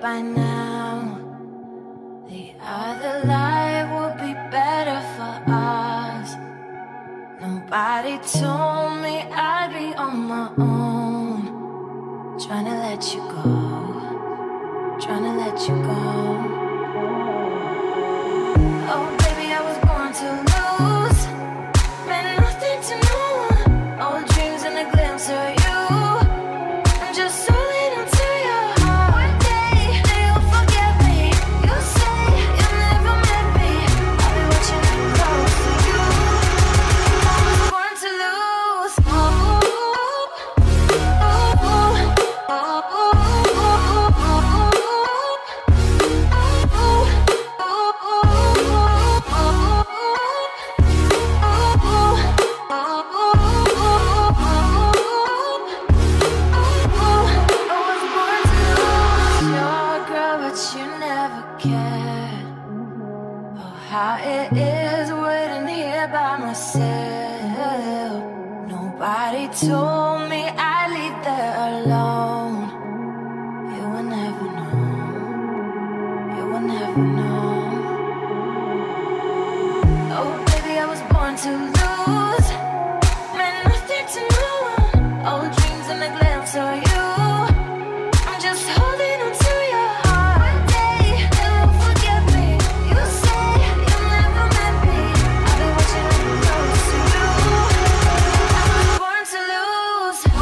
by now. The other life would be better for us. Nobody told me I'd be on my own. Tryna let you go, tryna let you go. Oh baby, I was born to lose. Meant nothing to no one. Old dreams and a glimpse of you. I'm just solid onto your heart. One day you'll forget me. You say you'll never met me. I'll be watching it close to you. I was born to lose. I how it is waiting here by myself. Nobody told me I'd leave there alone. You will never know. You will never know. Oh baby, I was born to lose. Meant nothing to no one. Old dreams and a glimpse of you. I'm just holding on to your heart. One day you'll forget me. You say you'll never met me. I'll be watching it close to you. I was born to lose. I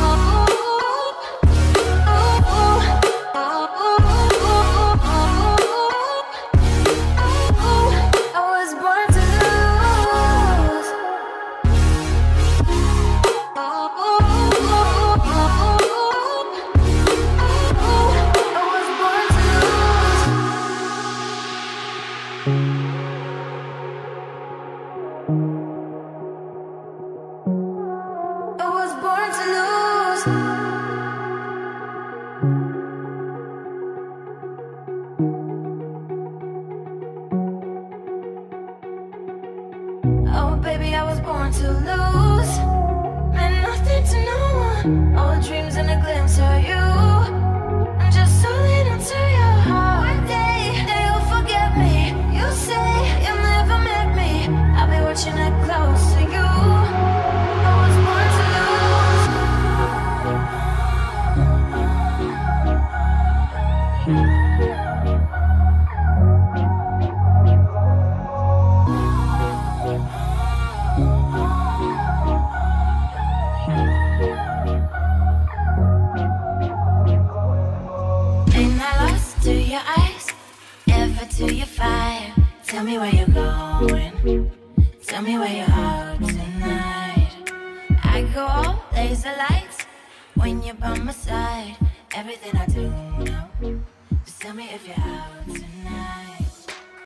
was born to lose. I was born to lose. Oh baby, I was born to lose. Meant nothing to no one. All dreams and a glimpse of you. I'm just solid onto your heart. One day you'll forget me. You say you'll never met me. I'll be watching it close to you. I was born to lose. Ain't I lost to your eyes? Ever to your fire? Tell me where you're going. Tell me where you're out tonight. I go all laser lights when you're by my side. Everything I do now, just tell me if you're out.